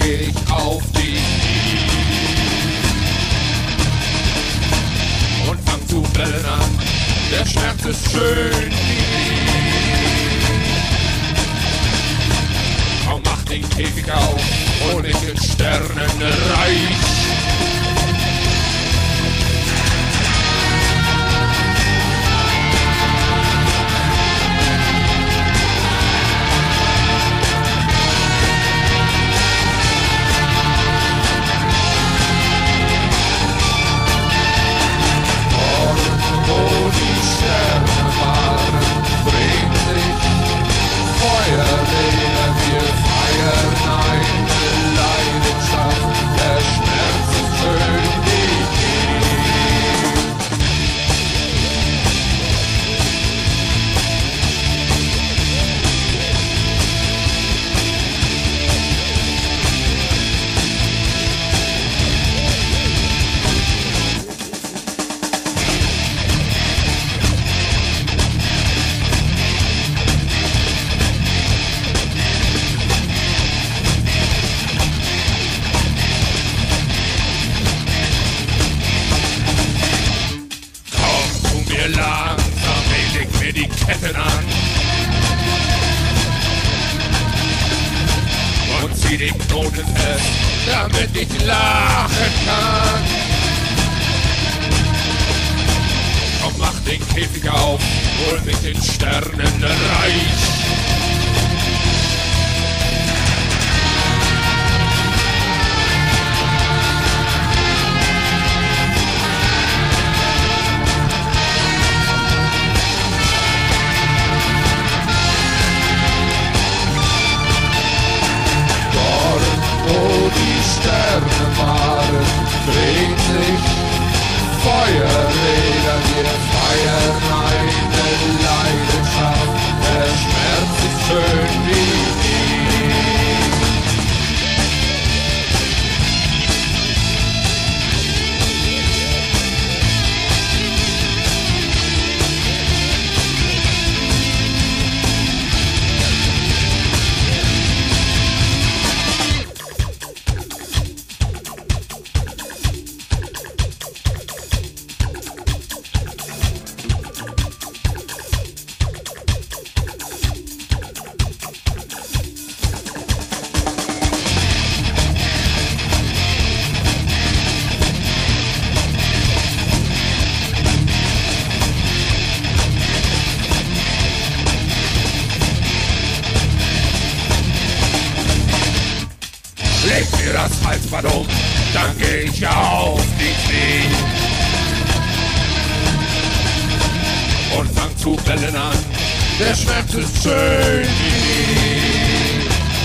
geh ich auf die Knie und fang zu bellen an. Der Schmerz ist schön. Komm, mach den Käfig auf und in den Sternenreich. Langsam leg mir die Ketten an und zieh den Knoten fest, damit ich lachen kann. Komm, mach den Käfig auf, hol mich den Sternenreich. Dreht sich Feuerräder, wir feiern eine Leidenschaft. Der Schmerz ist schön wie nie. Leg mir das Halsband um, dann geh ich auf die Knie und fang zu bellen an. Der Schmerz ist schön wie nie.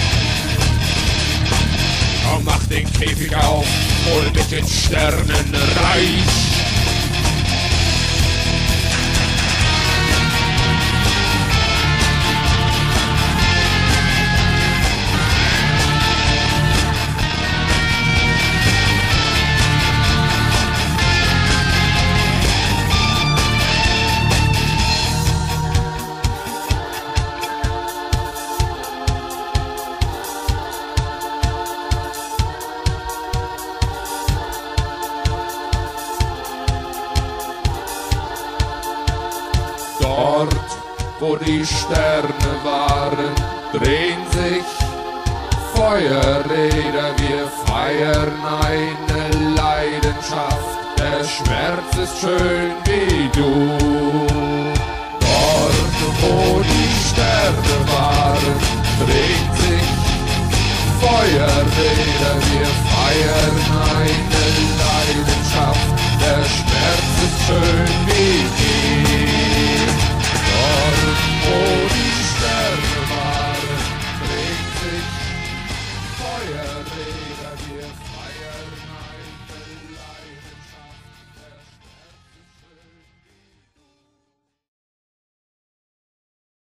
Komm, mach den Käfig auf, hol mich den Sternenreich. Dort, wo die Sterne waren, drehen sich Feuerräder. Wir feiern eine Leidenschaft. Der Schmerz ist schön wie du. Dort, wo die Sterne waren, drehen sich Feuerräder. Wir feiern eine Leidenschaft. Der Schmerz ist schön wie nie. Dort, wo die Sterne waren, dreht sich Feuerräder, wir